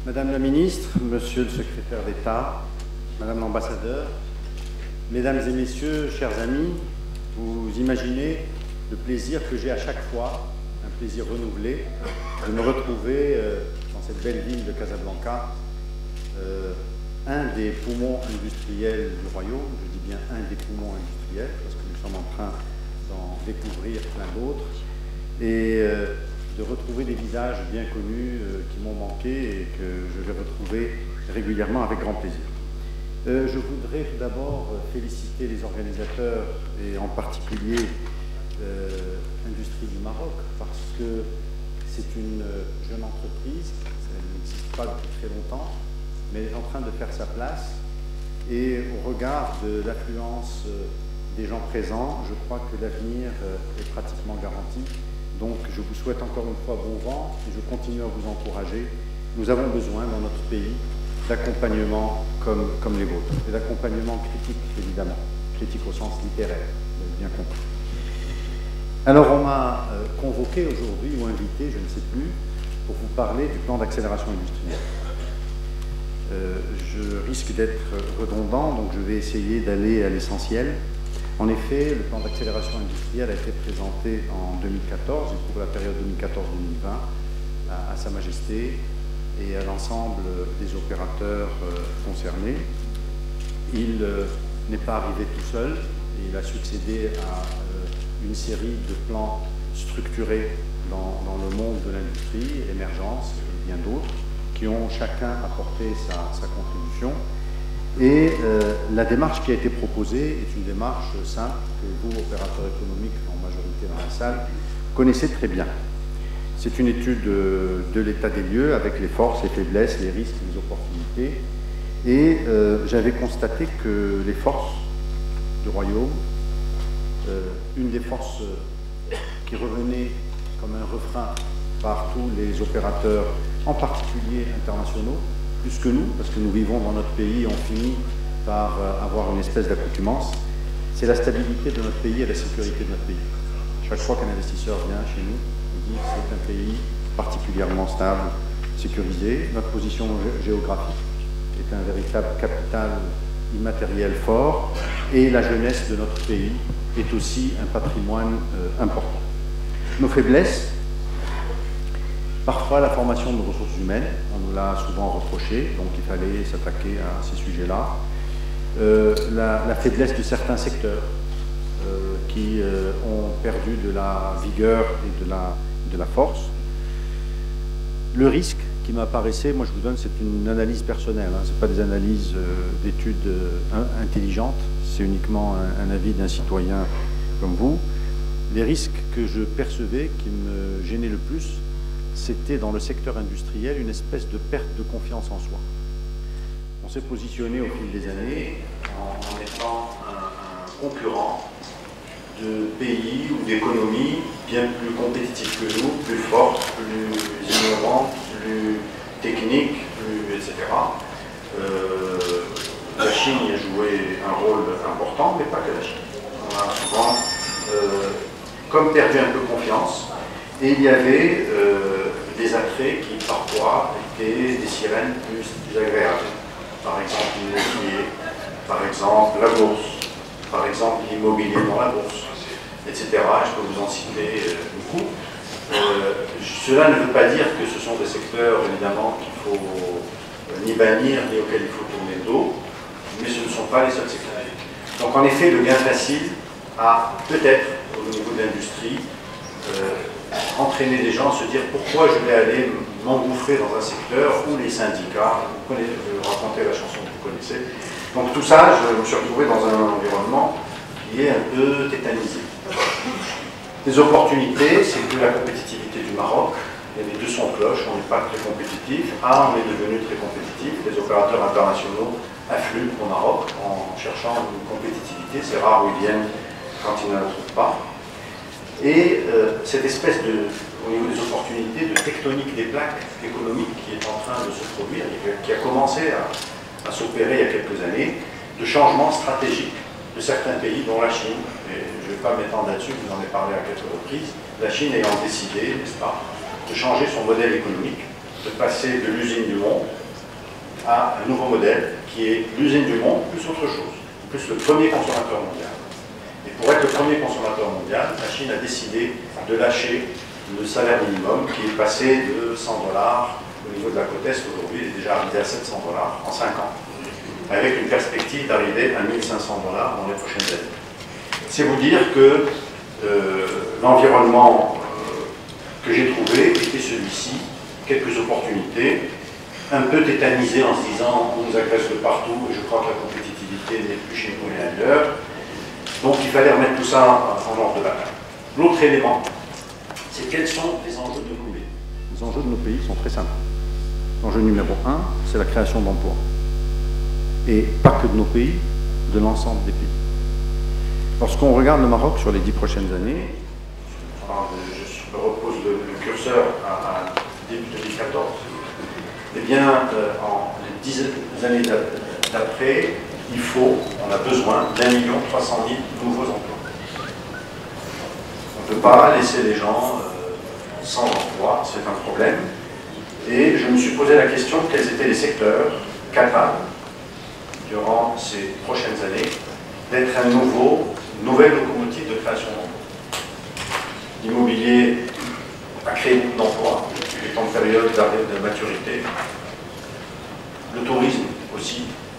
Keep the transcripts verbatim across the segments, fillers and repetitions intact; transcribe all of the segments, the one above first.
Madame la Ministre, Monsieur le Secrétaire d'État, Madame l'Ambassadeur, Mesdames et Messieurs, chers amis, vous imaginez le plaisir que j'ai à chaque fois, un plaisir renouvelé, de me retrouver euh, dans cette belle ville de Casablanca, euh, un des poumons industriels du royaume, je dis bien un des poumons industriels, parce que nous sommes en train d'en découvrir plein d'autres, et euh, de retrouver des visages bien connus euh, qui m'ont manqué et que je vais retrouver régulièrement avec grand plaisir. Euh, je voudrais tout d'abord féliciter les organisateurs et en particulier euh, l'industrie du Maroc parce que c'est une jeune entreprise, elle n'existe pas depuis très longtemps, mais elle est en train de faire sa place et au regard de l'affluence des gens présents, je crois que l'avenir est pratiquement garanti. Donc je vous souhaite encore une fois bon vent et je continue à vous encourager. Nous avons besoin dans notre pays d'accompagnement comme, comme les vôtres, et d'accompagnement critique évidemment, critique au sens littéraire, vous avez bien compris. Alors on m'a euh, convoqué aujourd'hui ou invité, je ne sais plus, pour vous parler du plan d'accélération industrielle. Euh, je risque d'être redondant, donc je vais essayer d'aller à l'essentiel. En effet, le plan d'accélération industrielle a été présenté en deux mille quatorze, et pour la période deux mille quatorze deux mille vingt, à, à Sa Majesté et à l'ensemble des opérateurs euh, concernés. Il euh, n'est pas arrivé tout seul, il a succédé à euh, une série de plans structurés dans, dans le monde de l'industrie, Émergence et bien d'autres, qui ont chacun apporté sa, sa contribution. Et euh, la démarche qui a été proposée est une démarche simple que vous, opérateurs économiques en majorité dans la salle, connaissez très bien. C'est une étude de, de l'état des lieux avec les forces, les faiblesses, les risques, les opportunités. Et euh, j'avais constaté que les forces du royaume, euh, une des forces qui revenait comme un refrain par tous les opérateurs, en particulier internationaux, plus que nous, parce que nous vivons dans notre pays, on finit par avoir une espèce d'accoutumance, c'est la stabilité de notre pays et la sécurité de notre pays. Chaque fois qu'un investisseur vient chez nous, il dit que c'est un pays particulièrement stable, sécurisé. Notre position géographique est un véritable capital immatériel fort et la jeunesse de notre pays est aussi un patrimoine euh, important. Nos faiblesses, parfois la formation de nos ressources humaines, on nous l'a souvent reproché, donc il fallait s'attaquer à ces sujets-là. Euh, la, la faiblesse de certains secteurs euh, qui euh, ont perdu de la vigueur et de la, de la force. Le risque qui m'apparaissait, moi je vous donne, c'est une analyse personnelle, hein, ce n'est pas des analyses euh, d'études euh, intelligentes, c'est uniquement un, un avis d'un citoyen comme vous. Les risques que je percevais, qui me gênaient le plus, c'était dans le secteur industriel une espèce de perte de confiance en soi. On s'est positionné au fil des années en, en étant un, un concurrent de pays ou d'économies bien plus compétitifs que nous, plus fortes, plus innovantes, plus techniques, plus, et cetera. Euh, la Chine y a joué un rôle important, mais pas que la Chine. On a souvent, euh, comme perdu un peu confiance, et il y avait euh, des attraits qui parfois étaient des sirènes plus, plus agréables. Par exemple l'immobilier, par exemple la bourse, par exemple l'immobilier dans la bourse, et cetera. Je peux vous en citer euh, beaucoup. Euh, cela ne veut pas dire que ce sont des secteurs évidemment qu'il faut euh, ni bannir ni auxquels il faut tourner le dos, mais ce ne sont pas les seuls secteurs. Donc en effet, le gain facile a peut-être au niveau de l'industrie euh, entraîner des gens à se dire pourquoi je vais aller m'engouffrer dans un secteur où les syndicats, vous connaissez, je vais raconter la chanson que vous connaissez. Donc tout ça, je me suis retrouvé dans un environnement qui est un peu tétanisé. Les opportunités, c'est que la compétitivité du Maroc, il y a les deux sons de cloche, on n'est pas très compétitif. Ah, on est devenu très compétitif, les opérateurs internationaux affluent au Maroc en cherchant une compétitivité, c'est rare où ils viennent quand ils ne la trouvent pas. Et euh, cette espèce de, au niveau des opportunités, de tectonique des plaques économiques qui est en train de se produire, et qui a commencé à, à s'opérer il y a quelques années, de changements stratégiques de certains pays, dont la Chine, et je ne vais pas m'étendre là-dessus, vous en avez parlé à quelques reprises, la Chine ayant décidé, n'est-ce pas, de changer son modèle économique de passer de l'usine du monde à un nouveau modèle qui est l'usine du monde plus autre chose, plus le premier consommateur mondial. Et pour être le premier consommateur mondial, la Chine a décidé de lâcher le salaire minimum qui est passé de cent dollars au niveau de la côte Est. Aujourd'hui, il est déjà arrivé à sept cents dollars en cinq ans, avec une perspective d'arriver à mille cinq cents dollars dans les prochaines années. C'est vous dire que euh, l'environnement euh, que j'ai trouvé était celui-ci, quelques opportunités, un peu tétanisé en se disant on nous agresse de partout et je crois que la compétitivité n'est plus chez nous et ailleurs. Donc il fallait remettre tout ça en ordre de bataille. L'autre élément, c'est quels sont les enjeux de nos pays. Les enjeux de nos pays sont très simples. L'enjeu numéro un, c'est la création d'emplois. Et pas que de nos pays, de l'ensemble des pays. Lorsqu'on regarde le Maroc sur les dix prochaines années, alors je repose le, le curseur à, à début deux mille quatorze, eh bien, euh, en les dix années d'après, il faut, on a besoin d'un million trois cent mille nouveaux emplois. On ne peut pas laisser les gens euh, sans emploi, c'est un problème. Et je me suis posé la question quels étaient les secteurs capables, durant ces prochaines années, d'être un nouveau, une nouvelle locomotive de création d'emplois. L'immobilier a créé beaucoup d'emplois, il est en période de maturité. Le tourisme aussi.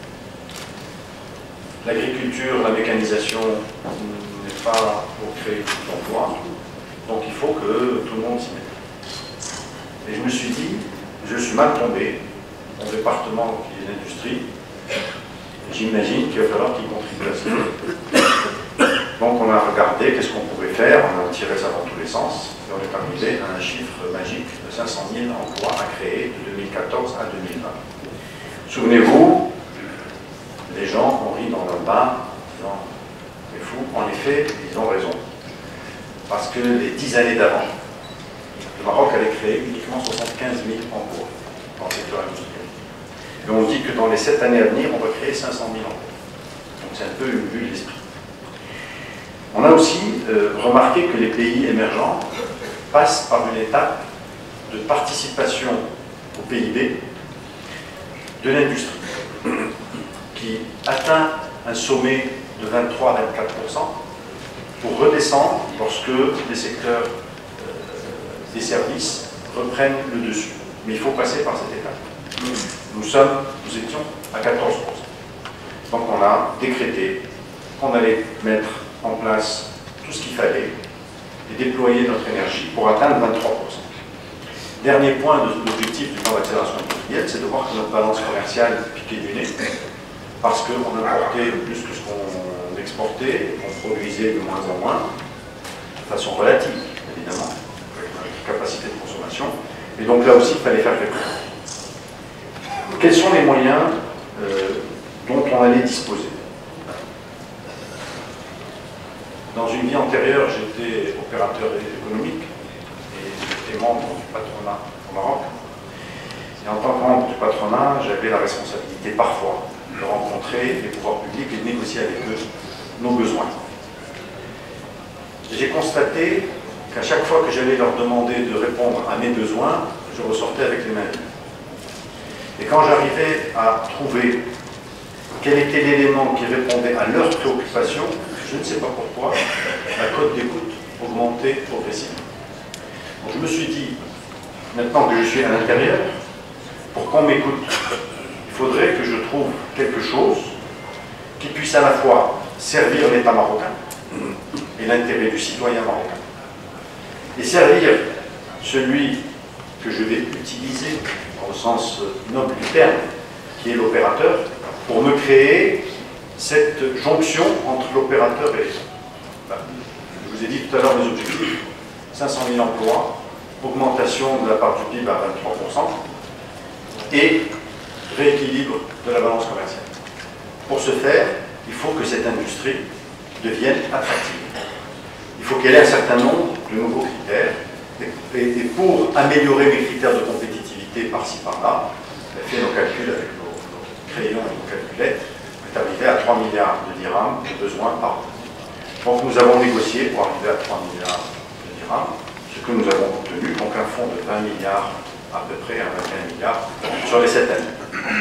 L'agriculture, la mécanisation n'est pas pour créer d'emplois, donc il faut que tout le monde s'y mette. Et je me suis dit, je suis mal tombé, mon département qui est l'industrie, j'imagine qu'il va falloir qu'il contribue à ça. Donc on a regardé qu'est-ce qu'on pouvait faire, on a tiré ça dans tous les sens, et on est arrivé à un chiffre magique de cinq cent mille emplois à créer de deux mille quatorze à deux mille vingt. Souvenez-vous, les gens ont ri dans leur bain, en disant « c'est fou ». En effet, ils ont raison. Parce que les dix années d'avant, le Maroc avait créé uniquement soixante-quinze mille emplois dans le secteur industriel. Et on dit que dans les sept années à venir, on va créer cinq cent mille emplois. Donc c'est un peu une vue de l'esprit. On a aussi euh, remarqué que les pays émergents passent par une étape de participation au P I B de l'industrie, qui atteint un sommet de vingt-trois à vingt-quatre pour cent pour redescendre lorsque les secteurs euh, des services reprennent le dessus. Mais il faut passer par cette étape. Nous sommes, nous étions à quatorze pour cent. Donc on a décrété qu'on allait mettre en place tout ce qu'il fallait et déployer notre énergie pour atteindre vingt-trois pour cent. Dernier point de l'objectif du plan d'accélération industrielle, c'est de voir que notre balance commerciale piquait du nez, parce qu'on importait plus que ce qu'on exportait, qu'on produisait de moins en moins, de façon relative, évidemment, avec notre capacité de consommation. Et donc là aussi, il fallait faire quelque chose. Quels sont les moyens euh, dont on allait disposer? Dans une vie antérieure, j'étais opérateur économique et j'étais membre du patronat au Maroc. Et en tant que membre du patronat, j'avais la responsabilité parfois de rencontrer les pouvoirs publics et de négocier avec eux nos besoins. J'ai constaté qu'à chaque fois que j'allais leur demander de répondre à mes besoins, je ressortais avec les mains vides. Et quand j'arrivais à trouver quel était l'élément qui répondait à leurs préoccupations, je ne sais pas pourquoi, la cote d'écoute augmentait progressivement. Donc je me suis dit, maintenant que je suis à l'intérieur, pour qu'on m'écoute, il faudrait que je trouve quelque chose qui puisse à la fois servir l'État marocain et l'intérêt du citoyen marocain, et servir celui que je vais utiliser au sens noble du terme, qui est l'opérateur, pour me créer cette jonction entre l'opérateur et l'État. Je vous ai dit tout à l'heure mes objectifs, cinq cent mille emplois, augmentation de la part du P I B à vingt-trois pour cent et rééquilibre de la balance commerciale. Pour ce faire, il faut que cette industrie devienne attractive. Il faut qu'elle ait un certain nombre de nouveaux critères. Et, et pour améliorer mes critères de compétitivité par-ci par-là, on a fait nos calculs avec nos, nos crayons et nos calculettes, on est arrivé à trois milliards de dirhams de besoins par an. Donc nous avons négocié pour arriver à trois milliards de dirhams, ce que nous avons obtenu, donc un fonds de vingt milliards à peu près à vingt et un milliards sur les sept années.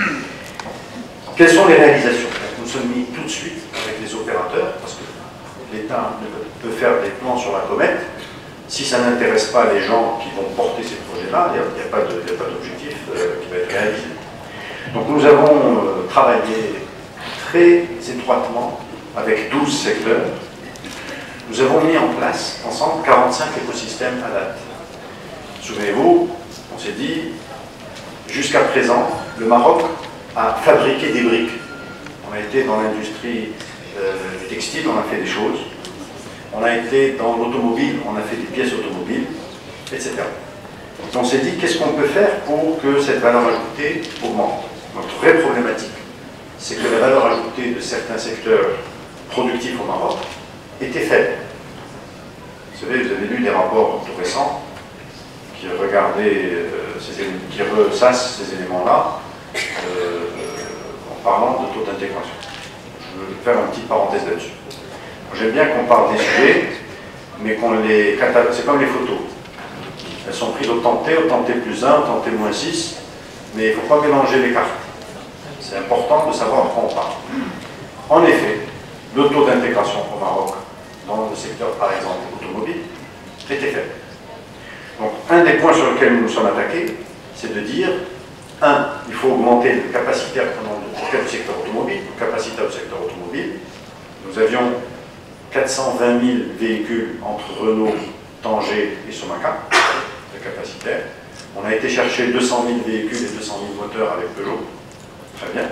Quelles sont les réalisations? Nous sommes mis tout de suite avec les opérateurs, parce que l'État peut faire des plans sur la comète. Si ça n'intéresse pas les gens qui vont porter ces projets-là, il n'y a, a pas d'objectif euh, qui va être réalisé. Donc nous avons euh, travaillé très étroitement avec douze secteurs. Nous avons mis en place ensemble quarante-cinq écosystèmes à date. Souvenez-vous, on s'est dit, jusqu'à présent, le Maroc a fabriqué des briques. On a été dans l'industrie euh, du textile, on a fait des choses. On a été dans l'automobile, on a fait des pièces automobiles, et cetera. On s'est dit, qu'est-ce qu'on peut faire pour que cette valeur ajoutée augmente? Notre vraie problématique, c'est que la valeur ajoutée de certains secteurs productifs au Maroc était faible. Vous savez, vous avez lu des rapports tout récents qui regardaient, euh, ces, qui ressassent ces éléments-là euh, en parlant de taux d'intégration. Je veux faire une petite parenthèse là-dessus. J'aime bien qu'on parle des sujets, mais qu'on les catalogue. C'est comme les photos. Elles sont prises au temps T, au temps T plus un, au temps T moins six, mais il ne faut pas mélanger les cartes. C'est important de savoir de quoi on parle. En effet, le taux d'intégration au Maroc, dans le secteur par exemple automobile, était faible. Donc un des points sur lesquels nous nous sommes attaqués, c'est de dire, un, il faut augmenter le capacitaire du secteur automobile, le capacitaire du secteur automobile. Nous avions quatre cent vingt mille véhicules entre Renault, Tanger et Somaca, de capacitaire. On a été chercher deux cent mille véhicules et deux cent mille moteurs avec Peugeot. Très bien.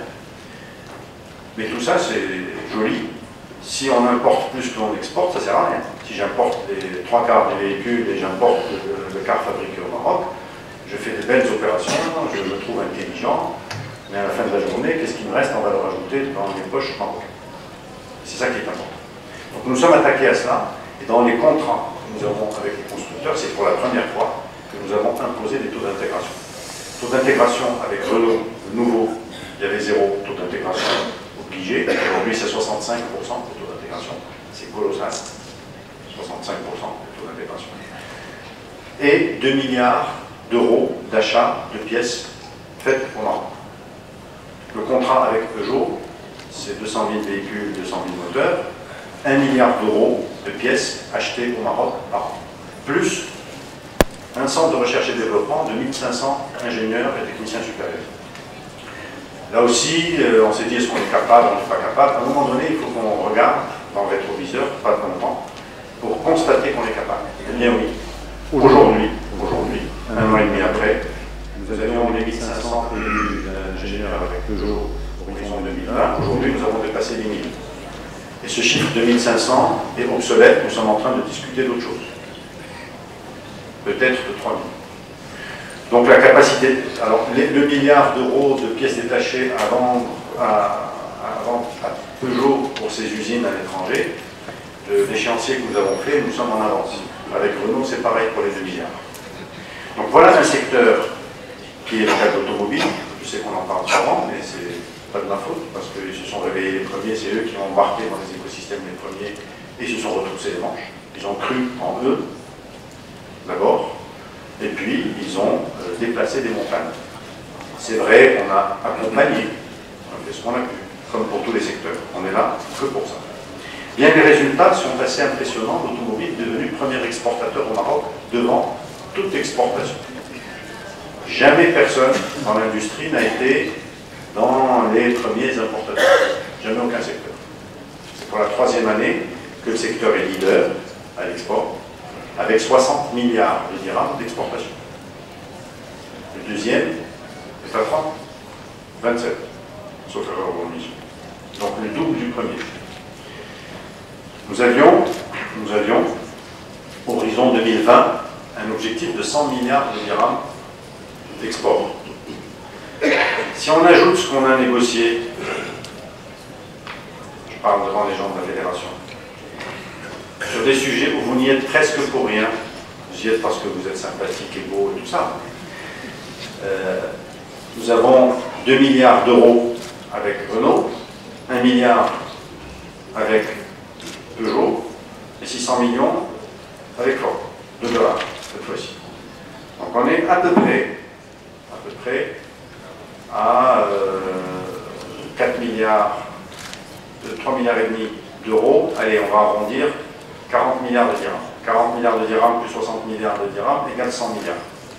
Mais tout ça, c'est joli. Si on importe plus que l'on exporte, ça ne sert à rien. Si j'importe les trois quarts des véhicules et j'importe le, le quart fabriqué au Maroc, je fais de belles opérations, je me trouve intelligent, mais à la fin de la journée, qu'est-ce qui me reste en valeur ajoutée dans mes poches marocaines? C'est ça qui est important. Donc nous sommes attaqués à cela, et dans les contrats que nous avons avec les constructeurs, c'est pour la première fois que nous avons imposé des taux d'intégration. Taux d'intégration avec Renault, le nouveau, il y avait zéro taux d'intégration obligé. Aujourd'hui, c'est soixante-cinq pour cent de taux d'intégration. C'est colossal. soixante-cinq pour cent de taux d'intégration. Et deux milliards d'euros d'achat de pièces faites au Maroc. Le contrat avec Peugeot, c'est deux cent mille véhicules, deux cent mille moteurs, un milliard d'euros de pièces achetées au Maroc par an. Plus un centre de recherche et développement de mille cinq cents ingénieurs et techniciens supérieurs. Là aussi, euh, on s'est dit, est-ce qu'on est capable, on n'est pas capable. À un moment donné, il faut qu'on regarde dans le rétroviseur, pas longtemps, pour constater qu'on est capable. Eh bien oui, aujourd'hui, aujourd'hui, un an et demi après, nous avions les mille cinq cents ingénieurs avec Peugeot horizon deux mille vingt. Aujourd'hui, nous avons dépassé les mille. Et ce chiffre de mille cinq cents est obsolète, nous sommes en train de discuter d'autre chose. Peut-être de trois mille. Donc la capacité, alors les, le milliard d'euros de pièces détachées à vendre à, à, vendre à Peugeot pour ses usines à l'étranger, l'échéancier que nous avons fait, nous sommes en avance. Avec Renault, c'est pareil pour les deux milliards. Donc voilà un secteur qui est le cas de l'automobile. Je sais qu'on en parle souvent, mais c'est pas de ma faute, parce qu'ils se sont réveillés les premiers, c'est eux qui ont embarqué dans les écosystèmes les premiers, et se sont retroussés les manches. Ils ont cru en eux, d'abord, et puis ils ont euh, déplacé des montagnes. C'est vrai, on a accompagné, on a fait ce qu'on a pu, comme pour tous les secteurs. On est là que pour ça. Bien, les résultats sont assez impressionnants. L'automobile est devenu le premier exportateur au Maroc devant toute exportation. Jamais personne dans l'industrie n'a été dans les premiers importateurs. Jamais aucun secteur. C'est pour la troisième année que le secteur est leader à l'export, avec soixante milliards de dirhams d'exportation. Le deuxième est à trente, vingt-sept, sauf erreur ou omission. Donc le double du premier. Nous avions, nous avions, horizon deux mille vingt, un objectif de cent milliards de dirhams d'export. Si on ajoute ce qu'on a négocié, je parle devant les gens de la fédération, sur des sujets où vous n'y êtes presque pour rien, vous y êtes parce que vous êtes sympathique et beau et tout ça. Euh, nous avons deux milliards d'euros avec Renault, un milliard avec Peugeot et six cents millions avec Ford, de dollars cette fois-ci. Donc on est à peu près peu près à euh, quatre milliards, trois milliards et demi d'euros. Allez, on va arrondir, quarante milliards de dirhams. quarante milliards de dirhams plus soixante milliards de dirhams égale cent milliards.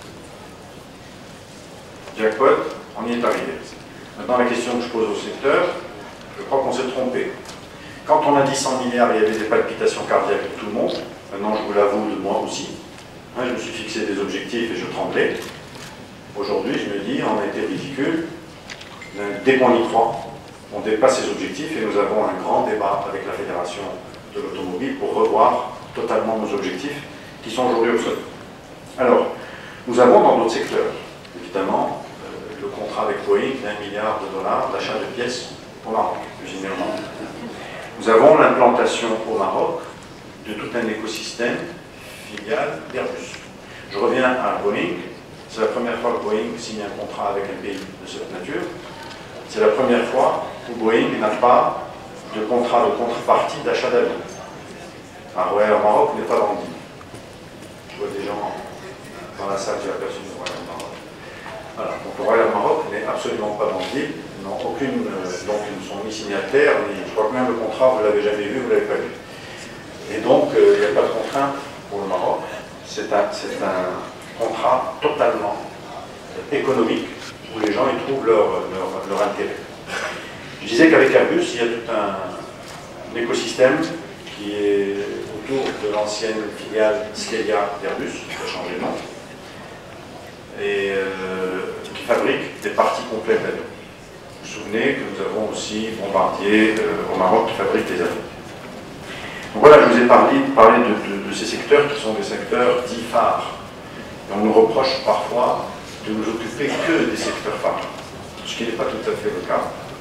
Jackpot, on y est arrivé. Maintenant, la question que je pose au secteur, je crois qu'on s'est trompé. Quand on a dit cent milliards, il y avait des palpitations cardiaques de tout le monde. Maintenant, je vous l'avoue, de moi aussi. Hein, je me suis fixé des objectifs et je tremblais. Aujourd'hui, je me dis, on a été ridicule. Dès qu'on y croit, on dépasse ces objectifs et nous avons un grand débat avec la Fédération de l'automobile pour revoir totalement nos objectifs qui sont aujourd'hui obsolètes. Alors, nous avons dans notre secteur, évidemment, euh, le contrat avec Boeing d'un milliard de dollars d'achat de pièces au Maroc, usine au Maroc. Nous avons l'implantation au Maroc de tout un écosystème filial d'Airbus. Je reviens à Boeing. C'est la première fois que Boeing signe un contrat avec un pays de cette nature. C'est la première fois où Boeing n'a pas de contrat de contrepartie d'achat d'avions. Un Royal Maroc n'est pas vendu. Je vois des gens dans la salle, j'ai aperçu le Royal Maroc. Voilà, donc le Royal Maroc n'est absolument pas vendu. Ils n'ont aucune, euh, donc ils ne sont ni signataires, ni, je crois que même le contrat, vous ne l'avez jamais vu, vous ne l'avez pas vu. Et donc, euh, il n'y a pas de contrainte pour le Maroc. C'est un, c'est un contrat totalement économique, où les gens y trouvent leur, leur, leur intérêt. Je disais qu'avec Airbus, il y a tout un, un écosystème qui est autour de l'ancienne filiale Skelia d'Airbus, qui a changé de nom, et euh, qui fabrique des parties complètes d'avions. Vous vous souvenez que nous avons aussi Bombardier euh, au Maroc qui fabrique des avions. Donc voilà, je vous ai parlé, parlé de, de, de ces secteurs qui sont des secteurs dits phares. Et on nous reproche parfois de nous occuper que des secteurs phares, ce qui n'est pas tout à fait le cas.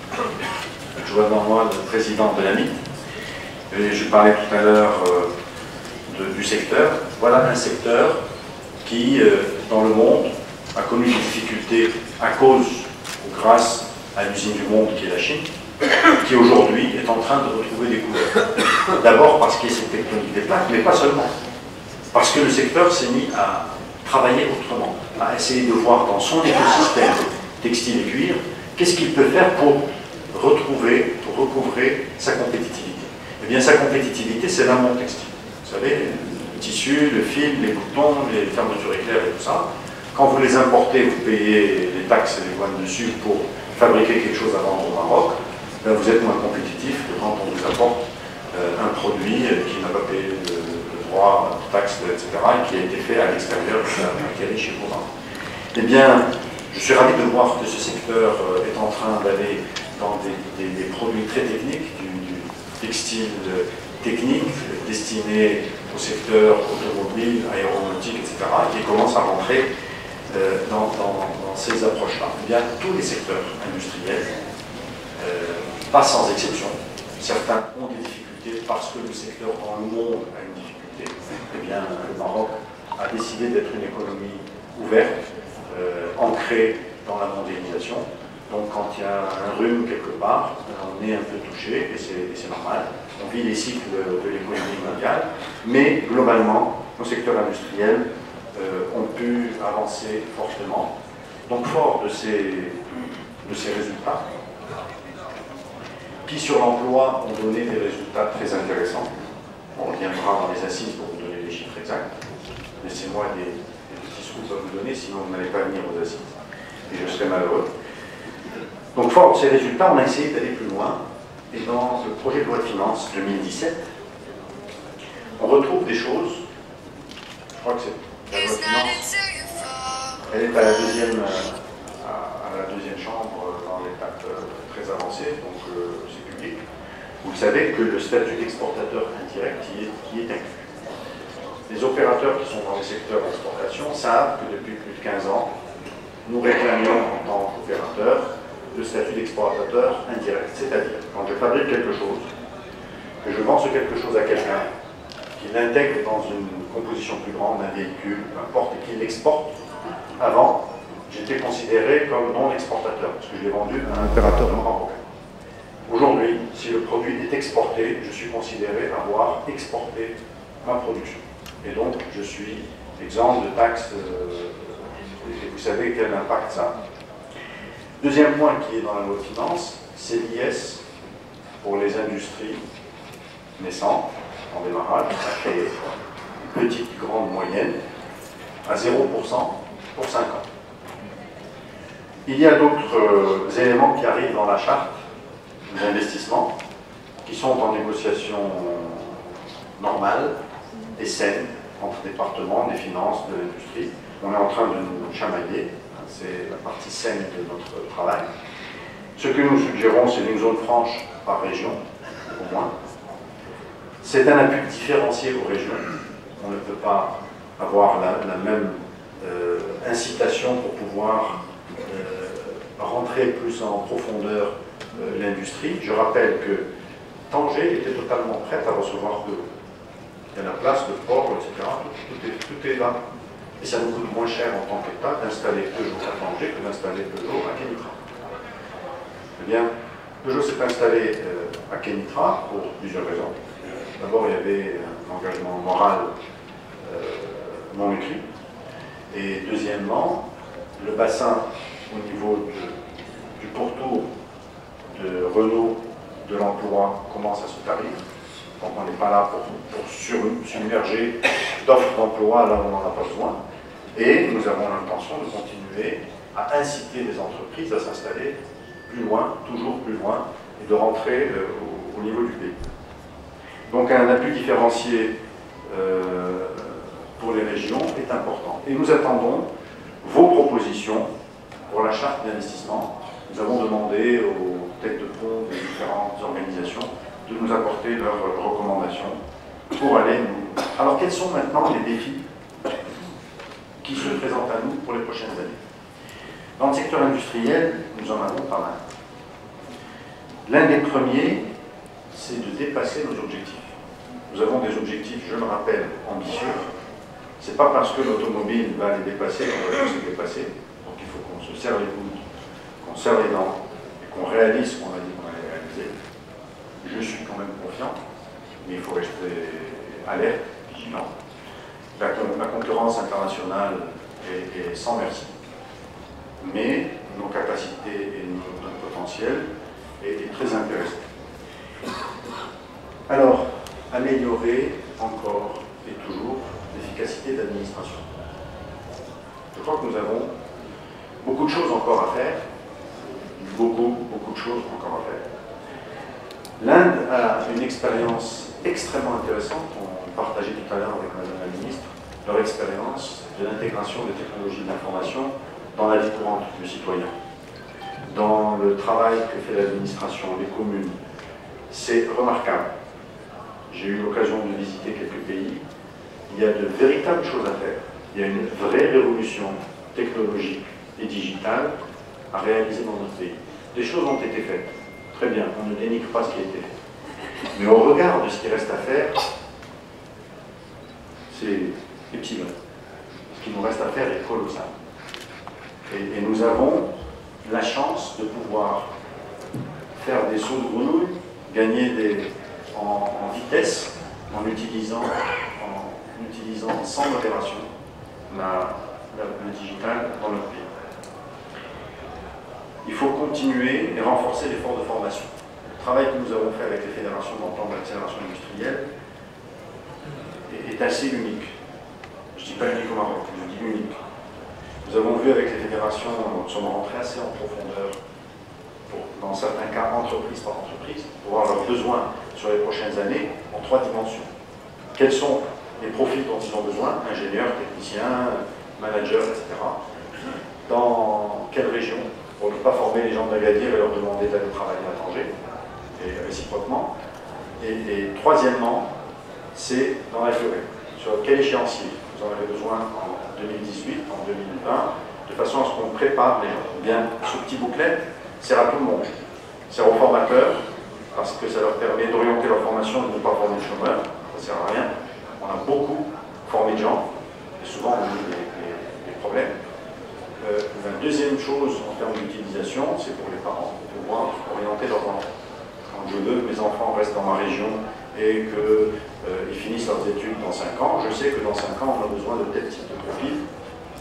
Je vois devant moi le président de l'A M I, et je parlais tout à l'heure euh, du secteur. Voilà un secteur qui, euh, dans le monde, a connu des difficultés à cause ou grâce à l'usine du monde qui est la Chine, qui aujourd'hui est en train de retrouver des couleurs. D'abord parce qu'il y a cette tectonique des plaques, mais pas seulement. Parce que le secteur s'est mis à travailler autrement, à essayer de voir dans son écosystème textile et cuir, qu'est-ce qu'il peut faire pour retrouver, pour recouvrer sa compétitivité. Eh bien, sa compétitivité, c'est l'amont textile. Vous savez, le tissu, le fil, les boutons, les fermetures éclairs et tout ça. Quand vous les importez, vous payez les taxes et les douanes dessus pour fabriquer quelque chose à vendre au Maroc, ben vous êtes moins compétitif que quand on vous apporte euh, un produit qui n'a pas payé de, de droits, de taxes, et cetera, et qui a été fait à l'extérieur, qui est riche chez vous. Eh bien, je suis ravi de voir que ce secteur euh, est en train d'aller dans des, des, des produits très techniques, du, du textile euh, technique destiné au secteur automobile, aéronautique, et cetera, qui commence à rentrer euh, dans, dans, dans ces approches-là. Eh bien, tous les secteurs industriels, euh, pas sans exception, certains ont des difficultés parce que le secteur dans le monde a une difficulté. Eh bien, le Maroc a décidé d'être une économie ouverte, euh, ancrée dans la mondialisation. Donc quand il y a un rhume quelque part, on est un peu touché, et c'est normal. On vit les cycles de, de l'économie mondiale, mais globalement, nos secteurs industriels euh, ont pu avancer fortement. Donc fort de ces, de ces résultats, qui sur l'emploi ont donné des résultats très intéressants. On reviendra dans les assises pour vous donner les chiffres exacts. Laissez-moi des, des petits scoops à vous donner, sinon vous n'allez pas venir aux assises. Et je serai malheureux. Donc, fort de ces résultats, on a essayé d'aller plus loin. Et dans le projet de loi de finances deux mille dix-sept, on retrouve des choses. Je crois que c'est la loi de finances. Elle est à la deuxième, à, à la deuxième chambre dans l'étape très avancée, donc euh, c'est public. Vous savez que le statut d'exportateur indirect qui est, qui est inclus. Les opérateurs qui sont dans le secteur d'exportation savent que depuis plus de quinze ans, nous réclamions en tant qu'opérateurs le statut d'exportateur indirect. C'est-à-dire, quand je fabrique quelque chose, que je vends ce quelque chose à quelqu'un, qu'il l'intègre dans une composition plus grande d'un véhicule, peu importe, et qu'il l'exporte, avant, j'étais considéré comme non exportateur, parce que je l'ai vendu à un opérateur marocain. Aujourd'hui, si le produit est exporté, je suis considéré avoir exporté ma production. Et donc, je suis exempt de taxes euh, et vous savez quel impact ça a. Deuxième point qui est dans la loi de finances, c'est l'I S pour les industries naissantes, en démarrage, à créer, petite, grande, moyenne, à zéro pour cent pour cinq ans. Il y a d'autres euh, éléments qui arrivent dans la charte d'investissement, qui sont en négociation normale et saine entre départements, des finances, de l'industrie. On est en train de nous chamailler, c'est la partie saine de notre travail. Ce que nous suggérons, c'est une zone franche par région, au moins. C'est un appui différencié aux régions. On ne peut pas avoir la, la même euh, incitation pour pouvoir euh, rentrer plus en profondeur euh, l'industrie. Je rappelle que Tanger était totalement prête à recevoir de l'eau. Il y a la place, le port, et cetera. Tout, tout, est, tout est là. Et ça nous coûte moins cher en tant qu'État d'installer Peugeot à Tanger que d'installer Peugeot à Kénitra. Eh bien, Peugeot s'est installé euh, à Kénitra pour plusieurs raisons. D'abord, il y avait un engagement moral euh, non écrit. Et deuxièmement, le bassin au niveau de, du pourtour de Renault, de l'emploi, commence à se tarir. Donc on n'est pas là pour, pour sur, submerger d'offres d'emploi là où on n'en a pas besoin. Et nous avons l'intention de continuer à inciter les entreprises à s'installer plus loin, toujours plus loin, et de rentrer euh, au, au niveau du pays. Donc un appui différencié euh, pour les régions est important. Et nous attendons vos propositions pour la charte d'investissement. Nous avons demandé aux têtes de pont des différentes organisations de nous apporter leurs recommandations pour aller nous... Alors quels sont maintenant les défis qui se présentent à nous pour les prochaines années? Dans le secteur industriel, nous en avons pas mal. L'un des premiers, c'est de dépasser nos objectifs. Nous avons des objectifs, je le rappelle, ambitieux. Ce n'est pas parce que l'automobile va les dépasser qu'on va tous les dépasser. Donc il faut qu'on se serre les coudes, qu'on serre les dents et qu'on réalise ce qu'on a dit qu'on allait réaliser. Je suis quand même confiant, mais il faut rester alerte, vigilant. La, la concurrence internationale est, est sans merci. Mais nos capacités et notre potentiel est, est très intéressant. Alors, améliorer encore et toujours l'efficacité d'administration. Je crois que nous avons beaucoup de choses encore à faire, beaucoup, beaucoup de choses encore à faire. L'Inde a une expérience extrêmement intéressante, on partageait tout à l'heure avec Madame la Ministre, leur expérience de l'intégration des technologies de l'information dans la vie courante du citoyen, dans le travail que fait l'administration, les communes. C'est remarquable. J'ai eu l'occasion de visiter quelques pays. Il y a de véritables choses à faire. Il y a une vraie révolution technologique et digitale à réaliser dans notre pays. Des choses ont été faites. Très bien, on ne dénigre pas ce qui a été fait. Mais au regard de ce qui reste à faire, c'est epsilon. Ce qui nous reste à faire est colossal. Et, et nous avons la chance de pouvoir faire des sauts de grenouille, gagner des, en, en vitesse, en utilisant, en utilisant sans modération la, la, le digital dans notre pays. Il faut continuer et renforcer l'effort de formation. Le travail que nous avons fait avec les fédérations dans le plan d'accélération industrielle est, est assez unique. Je ne dis pas unique au Maroc, je dis unique. Nous avons vu avec les fédérations, nous sommes rentrés assez en profondeur, pour, dans certains cas entreprise par entreprise, pour voir leurs besoins sur les prochaines années en trois dimensions. Quels sont les profils dont ils ont besoin, ingénieurs, techniciens, managers, et cetera. Dans quelle région, pour ne pas former les gens d'Agadir et leur demander d'aller travailler à Tanger, et réciproquement. Et, et troisièmement, c'est dans la durée. Sur quel échéancier vous en avez besoin en deux mille dix-huit, en deux mille vingt, de façon à ce qu'on prépare les gens. Bien, ce petit bouclet sert à tout le monde. Sert aux formateurs, parce que ça leur permet d'orienter leur formation et de ne pas former de chômeurs. Ça ne sert à rien. On a beaucoup formé de gens, et souvent on a eu des, des, des problèmes. Euh, la deuxième chose en termes d'utilisation, c'est pour les parents, de pouvoir orienter leurs enfants. Quand je veux que mes enfants restent dans ma région et qu'ils euh, finissent leurs études dans cinq ans, je sais que dans cinq ans, on a besoin de tel type de profil,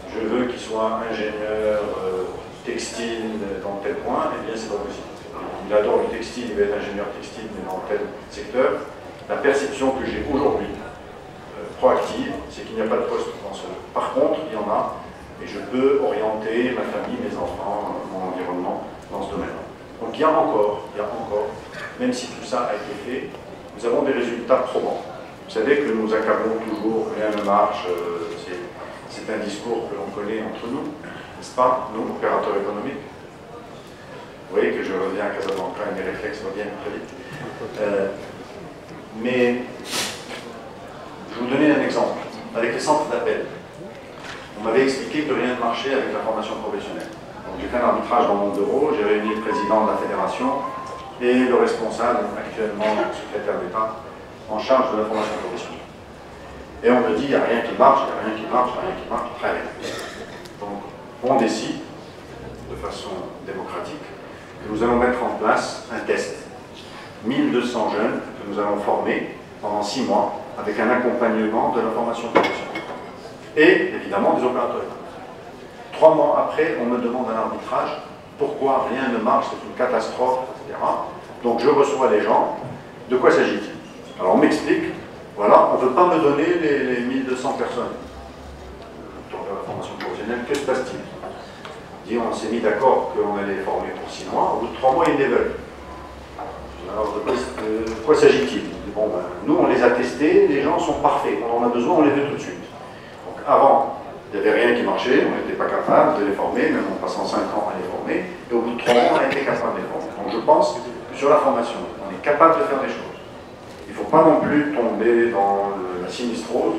je veux qu'il soit ingénieur euh, textile dans tel point, eh bien c'est pas possible. Il adore le textile, il va être ingénieur textile, mais dans tel secteur. La perception que j'ai aujourd'hui, euh, proactive, c'est qu'il n'y a pas de poste dans ce. Par contre, il y en a, et je peux orienter ma famille, mes enfants, mon environnement dans ce domaine-là. Donc il y a encore, il y a encore, même si tout ça a été fait, nous avons des résultats probants. Vous savez que nous accablons toujours, rien ne marche, euh, c'est un discours que l'on connaît entre nous, n'est-ce pas, nous, opérateurs économiques. Vous voyez que je reviens à Casablanca et mes réflexes reviennent très vite. Euh, mais je vais vous donner un exemple. Avec les centres d'appel, on m'avait expliqué que rien ne marchait avec la formation professionnelle. Donc j'ai fait un arbitrage dans mon bureau, j'ai réuni le président de la fédération et le responsable, actuellement le secrétaire d'État, en charge de la formation professionnelle. Et on me dit, il n'y a rien qui marche, il n'y a rien qui marche, il n'y a rien qui marche, très bien. Donc on décide, de façon démocratique, que nous allons mettre en place un test. mille deux cents jeunes que nous allons former pendant six mois avec un accompagnement de la formation professionnelle. Et évidemment des opérateurs économiques. Trois mois après, on me demande un arbitrage. Pourquoi rien ne marche, c'est une catastrophe, et cetera. Donc je reçois les gens. De quoi s'agit-il? Alors on m'explique, voilà, on ne veut pas me donner les, les mille deux cents personnes dans la formation professionnelle. Que se passe-t-il? Dit, on s'est mis d'accord qu'on allait les former pour six mois. Au bout de trois mois, ils les veulent. Alors de quoi, de quoi s'agit-il? Bon, ben, nous, on les a testés, les gens sont parfaits. Quand on en a besoin, on les veut tout de suite. Donc avant, il n'y avait rien qui marchait, on n'était pas capable de les former, même en passant cinq ans à les former. Et au bout de trois mois, on a été capable de les former. Donc je pense que sur la formation, on est capable de faire des choses. Il ne faut pas non plus tomber dans le, la sinistrose.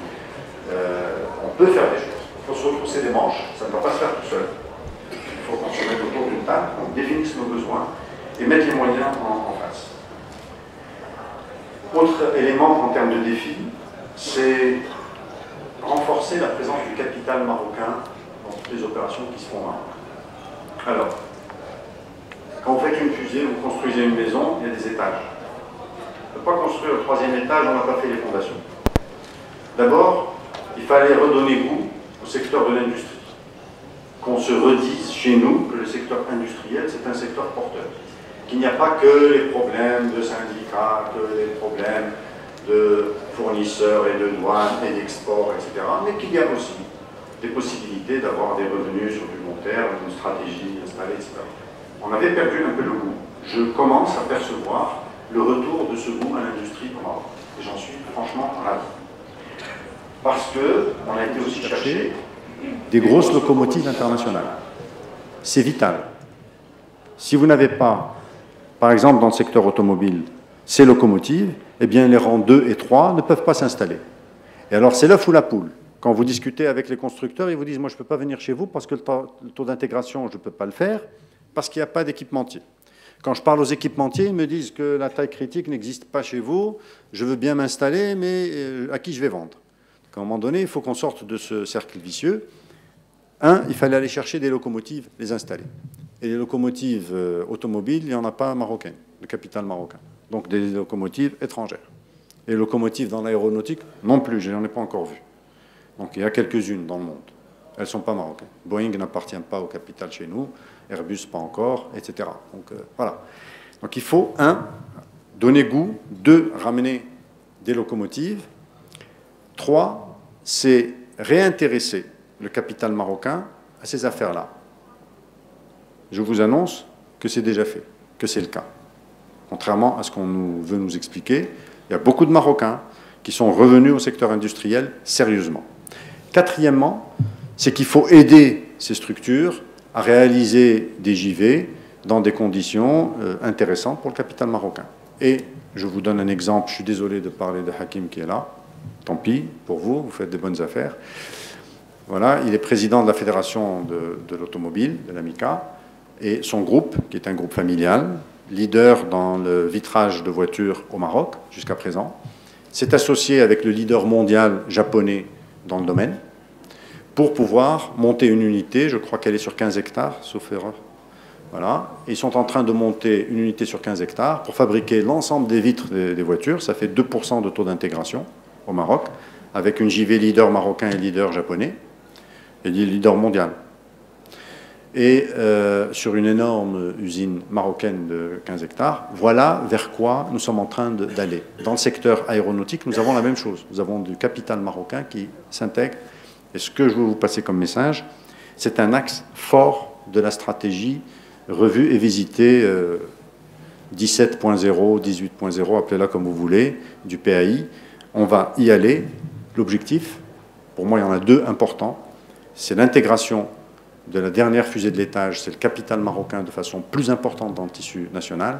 Euh, on peut faire des choses. Il faut se retrousser les manches, ça ne va pas se faire tout seul. Il faut qu'on se mette autour d'une table, qu'on définisse nos besoins et mettre les moyens en, en face. Autre élément en termes de défi, c'est renforcer la présence du capital marocain dans toutes les opérations qui se font au Maroc. Alors, quand vous faites une fusée, vous construisez une maison, il y a des étages. On ne peut pas construire le troisième étage, on n'a pas fait les fondations. D'abord, il fallait redonner goût au secteur de l'industrie. Qu'on se redise chez nous que le secteur industriel, c'est un secteur porteur. Qu'il n'y a pas que les problèmes de syndicats, que les problèmes de fournisseurs et de douanes et d'exports, et cetera, mais qu'il y a aussi des possibilités d'avoir des revenus sur du long terme, une stratégie installée, et cetera. On avait perdu un peu le goût. Je commence à percevoir le retour de ce goût à l'industrie au Maroc. Et j'en suis franchement ravi. Parce qu'on a été aussi chercher des grosses locomotives internationales. C'est vital. Si vous n'avez pas, par exemple dans le secteur automobile, ces locomotives, eh bien les rangs deux et trois ne peuvent pas s'installer. Et alors c'est l'œuf ou la poule. Quand vous discutez avec les constructeurs, ils vous disent « moi je ne peux pas venir chez vous parce que le taux, le taux d'intégration, je ne peux pas le faire, parce qu'il n'y a pas d'équipementier ». Quand je parle aux équipementiers, ils me disent que la taille critique n'existe pas chez vous, je veux bien m'installer, mais à qui je vais vendre? À un moment donné, il faut qu'on sorte de ce cercle vicieux. Un, il fallait aller chercher des locomotives, les installer. Et les locomotives euh, automobiles, il n'y en a pas marocaines, de capital marocain. Donc des locomotives étrangères. Et les locomotives dans l'aéronautique, non plus, je n'en ai pas encore vu. Donc il y a quelques-unes dans le monde. Elles ne sont pas marocaines. Boeing n'appartient pas au capital chez nous, Airbus pas encore, et cetera. Donc euh, voilà. Donc il faut, un, donner goût, deux, ramener des locomotives, trois, c'est réintéresser le capital marocain à ces affaires-là. Je vous annonce que c'est déjà fait, que c'est le cas. Contrairement à ce qu'on nous veut nous expliquer, il y a beaucoup de Marocains qui sont revenus au secteur industriel sérieusement. Quatrièmement, c'est qu'il faut aider ces structures à réaliser des J V dans des conditions euh, intéressantes pour le capital marocain. Et je vous donne un exemple, je suis désolé de parler de Hakim qui est là, tant pis pour vous, vous faites des bonnes affaires. Voilà, il est président de la fédération de, de l'automobile, de l'AMICA, et son groupe, qui est un groupe familial, leader dans le vitrage de voitures au Maroc jusqu'à présent, s'est associé avec le leader mondial japonais dans le domaine pour pouvoir monter une unité, je crois qu'elle est sur quinze hectares, sauf erreur. Voilà. Ils sont en train de monter une unité sur quinze hectares pour fabriquer l'ensemble des vitres des, des voitures. Ça fait deux pour cent de taux d'intégration au Maroc, avec une J V leader marocain et leader japonais. et leader mondial. Et euh, sur une énorme usine marocaine de quinze hectares, voilà vers quoi nous sommes en train d'aller. Dans le secteur aéronautique, nous avons la même chose. Nous avons du capital marocain qui s'intègre. Et ce que je veux vous passer comme message, c'est un axe fort de la stratégie revue et visitée euh, dix-sept point zéro, dix-huit point zéro, appelez-la comme vous voulez, du P A I. On va y aller. L'objectif, pour moi, il y en a deux importants. C'est l'intégration de la dernière fusée de l'étage, c'est le capital marocain de façon plus importante dans le tissu national.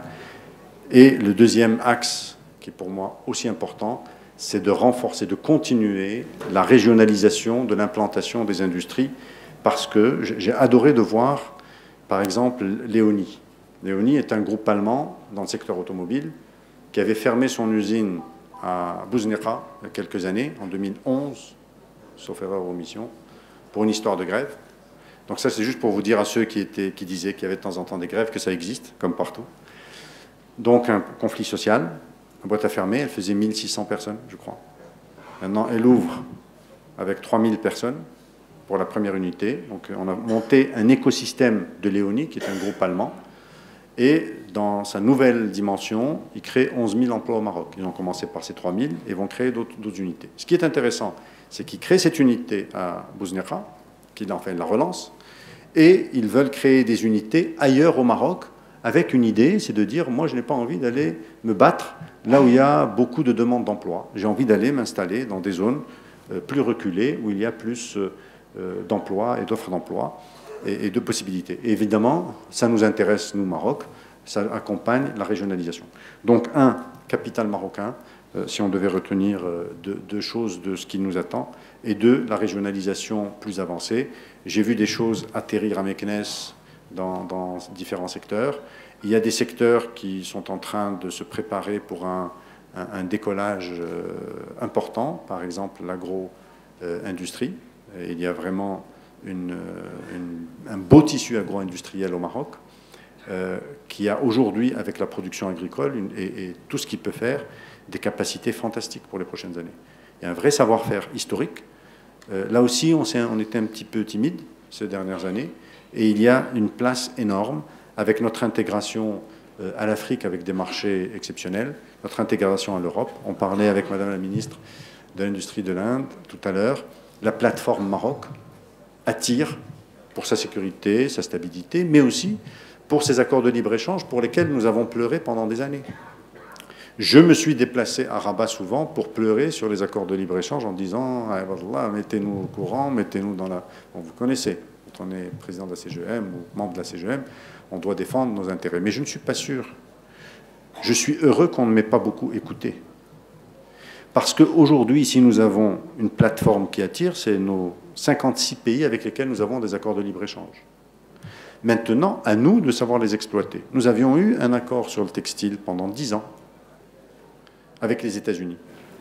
Et le deuxième axe, qui est pour moi aussi important, c'est de renforcer, de continuer la régionalisation de l'implantation des industries, parce que j'ai adoré de voir, par exemple, Léonie. Léonie est un groupe allemand dans le secteur automobile qui avait fermé son usine à Bouzneqa il y a quelques années, en deux mille onze, sauf erreur ou omission, pour une histoire de grève. Donc ça, c'est juste pour vous dire à ceux qui, étaient, qui disaient qu'il y avait de temps en temps des grèves que ça existe, comme partout. Donc un conflit social, la boîte a fermé, elle faisait mille six cents personnes, je crois. Maintenant, elle ouvre avec trois mille personnes pour la première unité. Donc on a monté un écosystème de Léonie, qui est un groupe allemand. Et dans sa nouvelle dimension, ils créent onze mille emplois au Maroc. Ils ont commencé par ces trois mille et vont créer d'autres unités. Ce qui est intéressant, c'est qu'ils créent cette unité à Bouzneqa, qu'ils en fait la relance, et ils veulent créer des unités ailleurs au Maroc, avec une idée, c'est de dire, moi je n'ai pas envie d'aller me battre là où il y a beaucoup de demandes d'emploi. J'ai envie d'aller m'installer dans des zones plus reculées, où il y a plus d'emplois et d'offres d'emploi et de possibilités. Et évidemment, ça nous intéresse, nous, Maroc, ça accompagne la régionalisation. Donc, un, capital marocain, euh, si on devait retenir euh, deux, deux choses de ce qui nous attend, et deux, la régionalisation plus avancée. J'ai vu des choses atterrir à Meknès dans, dans différents secteurs. Il y a des secteurs qui sont en train de se préparer pour un, un, un décollage euh, important, par exemple l'agro-industrie. Il y a vraiment une, une, un beau tissu agro-industriel au Maroc, euh, qui a aujourd'hui, avec la production agricole une, et, et tout ce qu'il peut faire, des capacités fantastiques pour les prochaines années. Il y a un vrai savoir-faire historique. Euh, là aussi, on, on était un petit peu timide ces dernières années, et il y a une place énorme avec notre intégration euh, à l'Afrique avec des marchés exceptionnels, notre intégration à l'Europe. On parlait avec Madame la ministre de l'Industrie de l'Inde tout à l'heure. La plateforme Maroc attire pour sa sécurité, sa stabilité, mais aussi pour ces accords de libre-échange pour lesquels nous avons pleuré pendant des années. Je me suis déplacé à Rabat souvent pour pleurer sur les accords de libre-échange en disant ah, « mettez-nous au courant, mettez-nous dans la... » Bon, vous connaissez, quand on est président de la C G E M ou membre de la C G E M, on doit défendre nos intérêts. Mais je ne suis pas sûr. Je suis heureux qu'on ne m'ait pas beaucoup écouté. Parce qu'aujourd'hui, si nous avons une plateforme qui attire, c'est nos cinquante-six pays avec lesquels nous avons des accords de libre-échange. Maintenant, à nous de savoir les exploiter. Nous avions eu un accord sur le textile pendant dix ans avec les États-Unis.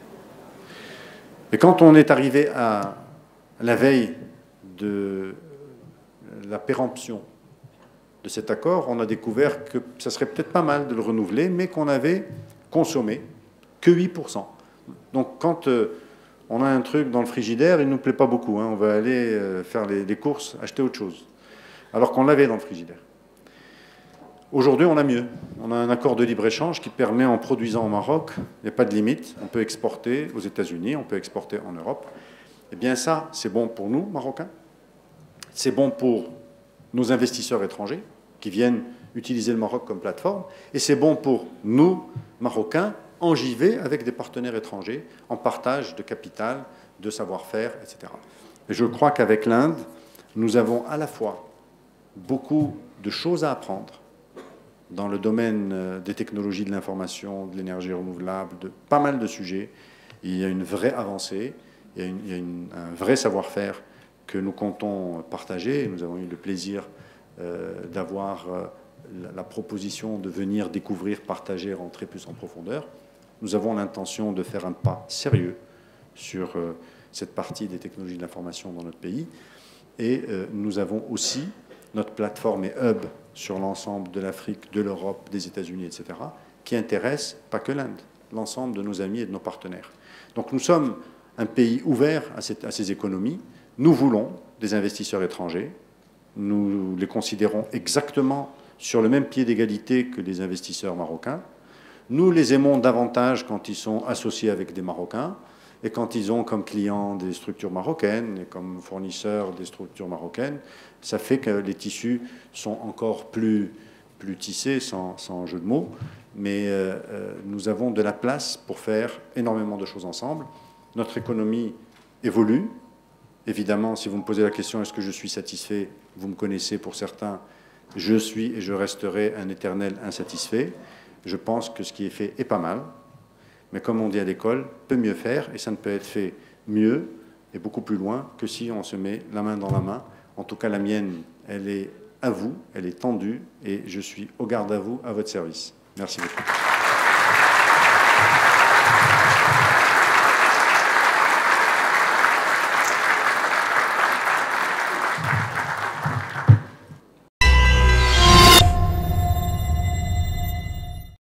Et quand on est arrivé à la veille de la péremption de cet accord, on a découvert que ça serait peut-être pas mal de le renouveler, mais qu'on avait consommé que huit pour cent. Donc quand euh, on a un truc dans le frigidaire, il ne nous plaît pas beaucoup. Hein, on va aller euh, faire les, les courses, acheter autre chose. Alors qu'on l'avait dans le frigidaire. Aujourd'hui, on a mieux. On a un accord de libre-échange qui permet, en produisant au Maroc, il n'y a pas de limite, on peut exporter aux États-Unis, on peut exporter en Europe. Eh bien ça, c'est bon pour nous, Marocains. C'est bon pour nos investisseurs étrangers qui viennent utiliser le Maroc comme plateforme. Et c'est bon pour nous, Marocains, en J V avec des partenaires étrangers, en partage de capital, de savoir-faire, et cetera. Et je crois qu'avec l'Inde, nous avons à la fois beaucoup de choses à apprendre dans le domaine des technologies de l'information, de l'énergie renouvelable, de pas mal de sujets. Il y a une vraie avancée, il y a, une, il y a une, un vrai savoir-faire que nous comptons partager. Nous avons eu le plaisir euh, d'avoir euh, la, la proposition de venir découvrir, partager, rentrer plus en profondeur. Nous avons l'intention de faire un pas sérieux sur euh, cette partie des technologies de l'information dans notre pays. Et euh, nous avons aussi notre plateforme et hub sur l'ensemble de l'Afrique, de l'Europe, des États-Unis, et cetera, qui intéresse pas que l'Inde, l'ensemble de nos amis et de nos partenaires. Donc nous sommes un pays ouvert à, cette, à ces économies. Nous voulons des investisseurs étrangers. Nous les considérons exactement sur le même pied d'égalité que les investisseurs marocains. Nous les aimons davantage quand ils sont associés avec des Marocains et quand ils ont comme clients des structures marocaines et comme fournisseurs des structures marocaines. Ça fait que les tissus sont encore plus, plus tissés, sans, sans jeu de mots, mais euh, euh, nous avons de la place pour faire énormément de choses ensemble. Notre économie évolue. Évidemment, si vous me posez la question, est-ce que je suis satisfait? Vous me connaissez pour certains, je suis et je resterai un éternel insatisfait. Je pense que ce qui est fait est pas mal, mais comme on dit à l'école, peut mieux faire, et ça ne peut être fait mieux et beaucoup plus loin que si on se met la main dans la main. En tout cas, la mienne, elle est à vous, elle est tendue, et je suis au garde à vous, à votre service. Merci beaucoup.